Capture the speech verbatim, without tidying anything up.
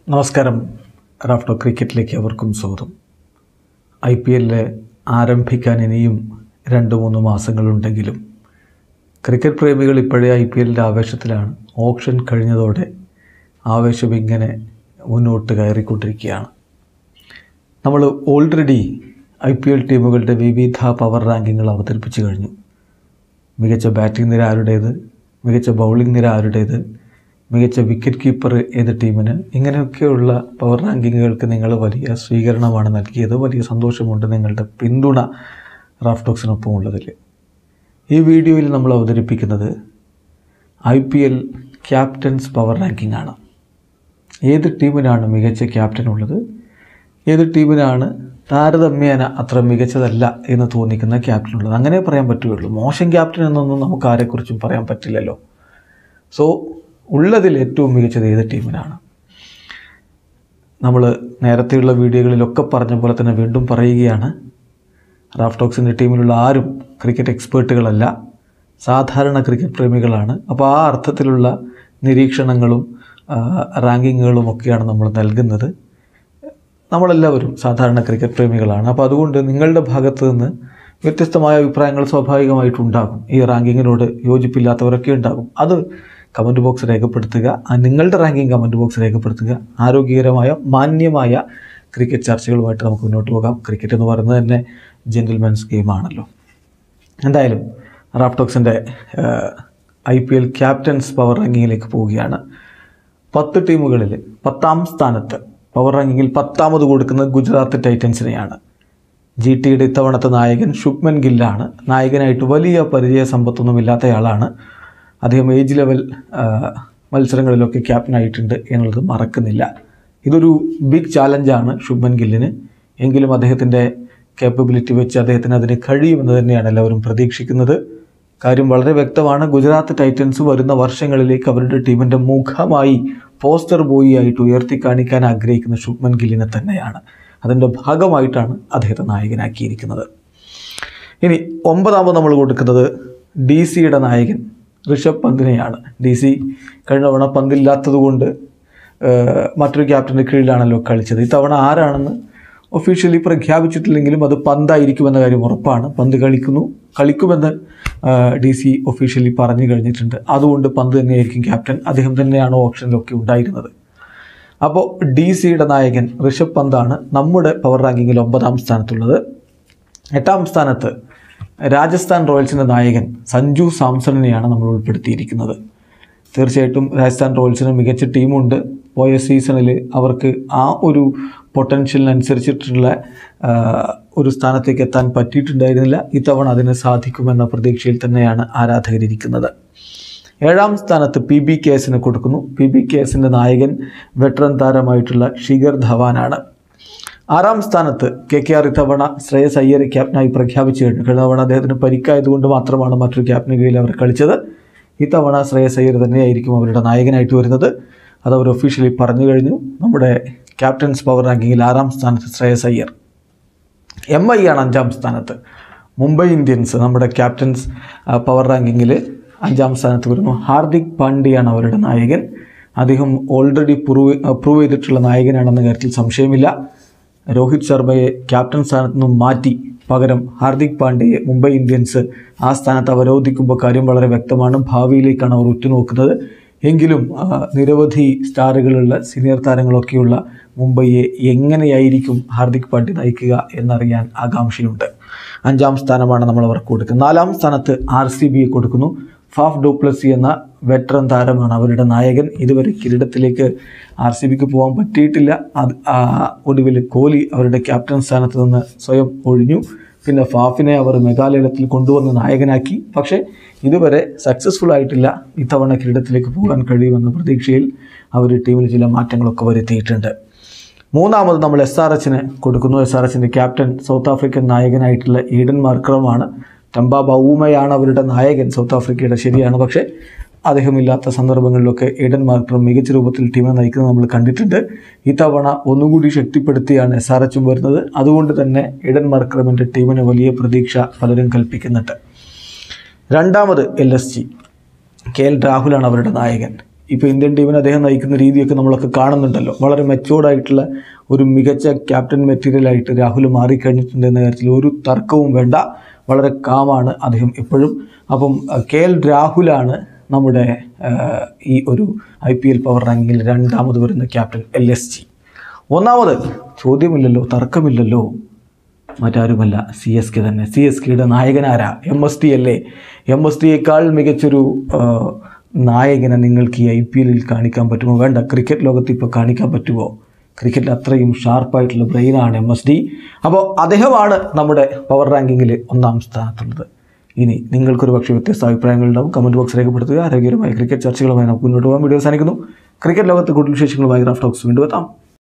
നമസ്കാരം. റാഫ്റ്റോ ക്രിക്കറ്റിലേക്ക് അവർക്കും സ്വാഗതം. ഐ പി എല്ലിൽ ആരംഭിക്കാൻ ഇനിയും രണ്ട് മൂന്ന് മാസങ്ങളുണ്ടെങ്കിലും ക്രിക്കറ്റ് പ്രേമികൾ ഇപ്പോഴേ ഐ പി എല്ലിൻ്റെ ആവേശത്തിലാണ്. ഓപ്ഷൻ കഴിഞ്ഞതോടെ ആവേശം ഇങ്ങനെ മുന്നോട്ട് കയറിക്കൊണ്ടിരിക്കുകയാണ്. നമ്മൾ ഓൾറെഡി ഐ പി എൽ ടീമുകളുടെ വിവിധ പവർ റാങ്കിങ്ങുകൾ അവതരിപ്പിച്ചു കഴിഞ്ഞു. മികച്ച ബാറ്റിംഗ് നിര ആരുടേത്, മികച്ച ബൗളിംഗ് നിര ആരുടേത്, മികച്ച വിക്കറ്റ് കീപ്പർ ഏത് ടീമിന്, ഇങ്ങനെയൊക്കെയുള്ള പവർ റാങ്കിങ്ങുകൾക്ക് നിങ്ങൾ വലിയ സ്വീകരണമാണ് നൽകിയത്. വലിയ സന്തോഷമുണ്ട് നിങ്ങളുടെ പിന്തുണ റാഫ്റ്റോക്സിനൊപ്പം ഉള്ളതിൽ. ഈ വീഡിയോയിൽ നമ്മൾ അവതരിപ്പിക്കുന്നത് I P L captains power ranking ആണ്. ഏത് ടീമിനാണ് മികച്ച ക്യാപ്റ്റൻ ഉള്ളത്, ഏത് ടീമിനാണ് താരതമ്യേന അത്ര മികച്ചതല്ല എന്ന് തോന്നിക്കുന്ന ക്യാപ്റ്റൻ ഉള്ളത്, അങ്ങനെ പറയാൻ പറ്റുകയുള്ളൂ. മോശം ക്യാപ്റ്റൻ എന്നൊന്നും നമുക്ക് ആരെക്കുറിച്ചും പറയാൻ പറ്റില്ലല്ലോ. സോ ഉള്ളതിൽ ഏറ്റവും മികച്ചത് ഏത് ടീമിനാണ്. നമ്മൾ നേരത്തെയുള്ള വീഡിയോകളിലൊക്കെ പറഞ്ഞ പോലെ തന്നെ വീണ്ടും പറയുകയാണ്, റാഫ്റ്റോക്സിൻ്റെ ടീമിലുള്ള ആരും ക്രിക്കറ്റ് എക്സ്പേർട്ടുകളല്ല, സാധാരണ ക്രിക്കറ്റ് പ്രേമികളാണ്. അപ്പോൾ ആ അർത്ഥത്തിലുള്ള നിരീക്ഷണങ്ങളും റാങ്കിങ്ങുകളും ഒക്കെയാണ് നമ്മൾ നൽകുന്നത്. നമ്മളെല്ലാവരും സാധാരണ ക്രിക്കറ്റ് പ്രേമികളാണ്. അപ്പോൾ അതുകൊണ്ട് നിങ്ങളുടെ ഭാഗത്ത് നിന്ന് വ്യത്യസ്തമായ അഭിപ്രായങ്ങൾ സ്വാഭാവികമായിട്ടുണ്ടാകും. ഈ റാങ്കിങ്ങിനോട് യോജിപ്പില്ലാത്തവരൊക്കെ ഉണ്ടാകും. അത് കമൻറ്റ് ബോക്സ് രേഖപ്പെടുത്തുക. നിങ്ങളുടെ റാങ്കിങ് കമൻറ്റ് ബോക്സ് രേഖപ്പെടുത്തുക. ആരോഗ്യകരമായ മാന്യമായ ക്രിക്കറ്റ് ചർച്ചകളുമായിട്ട് നമുക്ക് മുന്നോട്ട് പോകാം. ക്രിക്കറ്റ് എന്ന് പറയുന്നത് തന്നെ ജെൻറ്റിൽമെൻസ് ഗെയിമാണല്ലോ. എന്തായാലും റാഫ്റ്റോക്സിൻ്റെ I P L captains power റാങ്കിങ്ങിലേക്ക് പോവുകയാണ്. പത്ത് ടീമുകളിൽ പത്താം സ്ഥാനത്ത് പവർ റാങ്കിങ്ങിൽ പത്താമത് കൊടുക്കുന്നത് ഗുജറാത്ത് ടൈറ്റൻസിനെയാണ്. ജി ടിയുടെ ഇത്തവണത്തെ നായകൻ ശുഭ്മൻ ഗില്ലാണ്. നായകനായിട്ട് വലിയ പരിചയ സമ്പത്തൊന്നുമില്ലാത്തയാളാണ്. അദ്ദേഹം ഏജ് ലെവൽ മത്സരങ്ങളിലൊക്കെ ക്യാപ്റ്റനായിട്ടുണ്ട് എന്നുള്ളത് മറക്കുന്നില്ല. ഇതൊരു ബിഗ് ചാലഞ്ചാണ് ശുഭ്മൻ ഗില്ലിന്. എങ്കിലും അദ്ദേഹത്തിൻ്റെ കേപ്പബിലിറ്റി വെച്ച് അദ്ദേഹത്തിന് അതിന് കഴിയുമെന്ന് തന്നെയാണ് എല്ലാവരും പ്രതീക്ഷിക്കുന്നത്. കാര്യം വളരെ വ്യക്തമാണ്. ഗുജറാത്ത് ടൈറ്റൻസ് വരുന്ന വർഷങ്ങളിലേക്ക് അവരുടെ ടീമിൻ്റെ മുഖമായി പോസ്റ്റർ ബോയി ആയിട്ട് ഉയർത്തി കാണിക്കാൻ ആഗ്രഹിക്കുന്ന ശുഭ്മൻ ഗില്ലിനെ തന്നെയാണ്. അതിൻ്റെ ഭാഗമായിട്ടാണ് അദ്ദേഹത്തെ നായകനാക്കിയിരിക്കുന്നത്. ഇനി ഒമ്പതാമത് നമ്മൾ കൊടുക്കുന്നത് ഡി സിയുടെ നായകൻ ഋഷഭ് പന്തിനെയാണ്. ഡി സി കഴിഞ്ഞ തവണ പന്തില്ലാത്തത് കൊണ്ട് മറ്റൊരു ക്യാപ്റ്റൻ്റെ കീഴിലാണല്ലോ കളിച്ചത്. ഇത്തവണ ആരാണെന്ന് ഒഫീഷ്യലി പ്രഖ്യാപിച്ചിട്ടില്ലെങ്കിലും അത് പന്തായിരിക്കുമെന്ന കാര്യം ഉറപ്പാണ്. പന്ത് കളിക്കുന്നു കളിക്കുമെന്ന് ഡി സി ഒഫീഷ്യലി പറഞ്ഞു കഴിഞ്ഞിട്ടുണ്ട്. അതുകൊണ്ട് പന്ത് തന്നെയായിരിക്കും ക്യാപ്റ്റൻ. അദ്ദേഹം തന്നെയാണ് ഓപ്ഷനിലൊക്കെ ഉണ്ടായിരുന്നത്. അപ്പോൾ ഡി സിയുടെ നായകൻ ഋഷഭ് പന്താണ് നമ്മുടെ പവർ റാങ്കിങ്ങിൽ ഒമ്പതാം സ്ഥാനത്തുള്ളത്. എട്ടാം സ്ഥാനത്ത് രാജസ്ഥാൻ റോയൽസിൻ്റെ നായകൻ സഞ്ജു സാംസണിനെയാണ് നമ്മൾ ഉൾപ്പെടുത്തിയിരിക്കുന്നത്. തീർച്ചയായിട്ടും രാജസ്ഥാൻ റോയൽസിന് മികച്ച ടീമുണ്ട്. പോയ സീസണിൽ അവർക്ക് ആ ഒരു പൊട്ടൻഷ്യലിനനുസരിച്ചിട്ടുള്ള ഒരു സ്ഥാനത്തേക്ക് എത്താൻ പറ്റിയിട്ടുണ്ടായിരുന്നില്ല. ഇത്തവണ അതിന് സാധിക്കുമെന്ന പ്രതീക്ഷയിൽ തന്നെയാണ് ആരാധകരിക്കുന്നത്. ഏഴാം സ്ഥാനത്ത് പി ബി കെ എസിന് കൊടുക്കുന്നു. പി ബി കെ എസിൻ്റെ നായകൻ വെറ്ററൻ താരമായിട്ടുള്ള ശിഖർ ധവാനാണ്. ആറാം സ്ഥാനത്ത് കെ കെ ആർ ഇത്തവണ ശ്രേയസ് അയ്യരെ ക്യാപ്റ്റനായി പ്രഖ്യാപിച്ചു കഴിഞ്ഞു. കഴിഞ്ഞ തവണ അദ്ദേഹത്തിന് പരിക്കായതുകൊണ്ട് മാത്രമാണ് മറ്റൊരു ക്യാപ്റ്റന് കീഴിൽ അവർ കളിച്ചത്. ഇത്തവണ ശ്രേയസ് അയ്യർ തന്നെയായിരിക്കും അവരുടെ നായകനായിട്ട് വരുന്നത്. അത് അവർ ഒഫീഷ്യലി പറഞ്ഞു കഴിഞ്ഞു. നമ്മുടെ ക്യാപ്റ്റൻസ് പവർ റാങ്കിങ്ങിൽ ആറാം സ്ഥാനത്ത് ശ്രേയസ് അയ്യർ. എം ഐ ആണ് അഞ്ചാം സ്ഥാനത്ത്. മുംബൈ ഇന്ത്യൻസ് നമ്മുടെ ക്യാപ്റ്റൻസ് പവർ റാങ്കിങ്ങിൽ അഞ്ചാം സ്ഥാനത്ത് വരുന്നു. ഹാർദിക് പാണ്ഡ്യയാണ് അവരുടെ നായകൻ. അദ്ദേഹം ഓൾറെഡി പ്രൂവ് പ്രൂവ് ചെയ്തിട്ടുള്ള നായകനാണെന്ന കാര്യത്തിൽ സംശയമില്ല. രോഹിത് ശർമ്മയെ ക്യാപ്റ്റൻ സ്ഥാനത്ത് നിന്നും മാറ്റി പകരം ഹാർദിക് പാണ്ഡ്യയെ മുംബൈ ഇന്ത്യൻസ് ആ സ്ഥാനത്ത് അവരോധിക്കുമ്പോൾ കാര്യം വളരെ വ്യക്തമാണ്. ഭാവിയിലേക്കാണ് അവർ ഉറ്റുനോക്കുന്നത്. എങ്കിലും നിരവധി സ്റ്റാറുകളുള്ള സീനിയർ താരങ്ങളൊക്കെയുള്ള മുംബൈയെ എങ്ങനെയായിരിക്കും ഹാർദിക് പാണ്ഡ്യ നയിക്കുക എന്നറിയാൻ ആകാംക്ഷയുണ്ട്. അഞ്ചാം സ്ഥാനമാണ് നമ്മൾ അവർക്ക് കൊടുക്കുന്നത്. നാലാം സ്ഥാനത്ത് ആർ സി ബിയെ കൊടുക്കുന്നു. ഫാഫ് ഡുപ്ലസി എന്ന വെറ്ററൻ താരമാണ് അവരുടെ നായകൻ. ഇതുവരെ കിരീടത്തിലേക്ക് ആർ സി ബിക്ക് പോകാൻ പറ്റിയിട്ടില്ല. അത് ഒടുവിൽ കോഹ്ലി അവരുടെ ക്യാപ്റ്റൻ സ്ഥാനത്ത് നിന്ന് സ്വയം ഒഴിഞ്ഞു. പിന്നെ ഫാഫിനെ അവർ മെഗാലയത്തിൽ കൊണ്ടുവന്ന് നായകനാക്കി. പക്ഷേ ഇതുവരെ സക്സസ്ഫുൾ ആയിട്ടില്ല. ഇത്തവണ കിരീടത്തിലേക്ക് പോകാൻ കഴിയുമെന്ന പ്രതീക്ഷയിൽ അവർ ടീമിൽ ചില മാറ്റങ്ങളൊക്കെ വരുത്തിയിട്ടുണ്ട്. മൂന്നാമത് നമ്മൾ എസ് ആർ എച്ചിന് കൊടുക്കുന്നു. എസ് ആർ എച്ചിൻ്റെ ക്യാപ്റ്റൻ സൗത്ത് ആഫ്രിക്കൻ നായകനായിട്ടുള്ള ഈഡൻ മാർക്രമാണ്. ടംബ ബൗമയാണ് അവരുടെ നായകൻ സൗത്ത് ആഫ്രിക്കയുടെ, ശരിയാണ്. പക്ഷേ അദ്ദേഹമില്ലാത്ത സന്ദർഭങ്ങളിലൊക്കെ ഈഡൻ മാർക്രം മികച്ച രൂപത്തിൽ ടീമിനെ നയിക്കുന്നത് നമ്മൾ കണ്ടിട്ടുണ്ട്. ഇത്തവണ ഒന്നുകൂടി ശക്തിപ്പെടുത്തിയാണ് എസ് ആർ എച്ചും വരുന്നത്. അതുകൊണ്ട് തന്നെ ഈഡൻ മാർക്രമിൻ്റെ ടീമിന് വലിയ പ്രതീക്ഷ പലരും കൽപ്പിക്കുന്നുണ്ട്. രണ്ടാമത് L S G K L രാഹുലാണ് അവരുടെ നായകൻ. ഇപ്പോൾ ഇന്ത്യൻ ടീമിനെ അദ്ദേഹം നയിക്കുന്ന രീതിയൊക്കെ നമ്മളൊക്കെ കാണുന്നുണ്ടല്ലോ. വളരെ മെച്ചോർഡായിട്ടുള്ള ഒരു മികച്ച ക്യാപ്റ്റൻ മെറ്റീരിയലായിട്ട് രാഹുൽ മാറിക്കഴിഞ്ഞിട്ടുണ്ട് എന്ന കാര്യത്തിൽ ഒരു തർക്കവും വേണ്ട. വളരെ കാമാണ് അദ്ദേഹം എപ്പോഴും. അപ്പം കെ എൽ രാഹുലാണ് നമ്മുടെ ഈ ഒരു ഐ പി എൽ പവർ റാങ്കിങ്ങിൽ രണ്ടാമത് വരുന്ന ക്യാപ്റ്റൻ. എൽ എസ് ജി ഒന്നാമത് ചോദ്യമില്ലല്ലോ, തർക്കമില്ലല്ലോ, മറ്റാരുമല്ല, സി എസ് കെ തന്നെ. സി എസ് കെയുടെ നായകനാരാ? എം എസ് ടി അല്ലേ? എം എസ് ടിയേക്കാൾ മികച്ചൊരു നായകനെ നിങ്ങൾക്ക് ഈ ഐ പി എല്ലിൽ കാണിക്കാൻ പറ്റുമോ? വേണ്ട. ക്രിക്കറ്റ് ലോകത്ത് ഇപ്പോൾ കാണിക്കാൻ പറ്റുമോ? ക്രിക്കറ്റിൽ അത്രയും ഷാർപ്പായിട്ടുള്ള ബ്രെയിനാണ് എം എസ് ഡി. അപ്പോൾ അദ്ദേഹമാണ് നമ്മുടെ പവർ റാങ്കിങ്ങിൽ ഒന്നാം സ്ഥാനത്തുള്ളത്. ഇനി നിങ്ങൾക്കൊരു പക്ഷേ വ്യത്യസ്ത അഭിപ്രായങ്ങളുണ്ടാവും. കമൻറ്റ് ബോക്സ് രേഖപ്പെടുത്തുക. ആരോഗ്യകരമായ ക്രിക്കറ്റ് ചർച്ചകളുമായി നമുക്ക് മുന്നോട്ട് പോകാൻ. വീഡിയോ അവസാനിക്കുന്നു. ക്രിക്കറ്റ് ലോകത്ത് കൂടുതൽ വിശേഷങ്ങളുമായി റാഫ് ടോക്സ് വീണ്ടും എത്താം.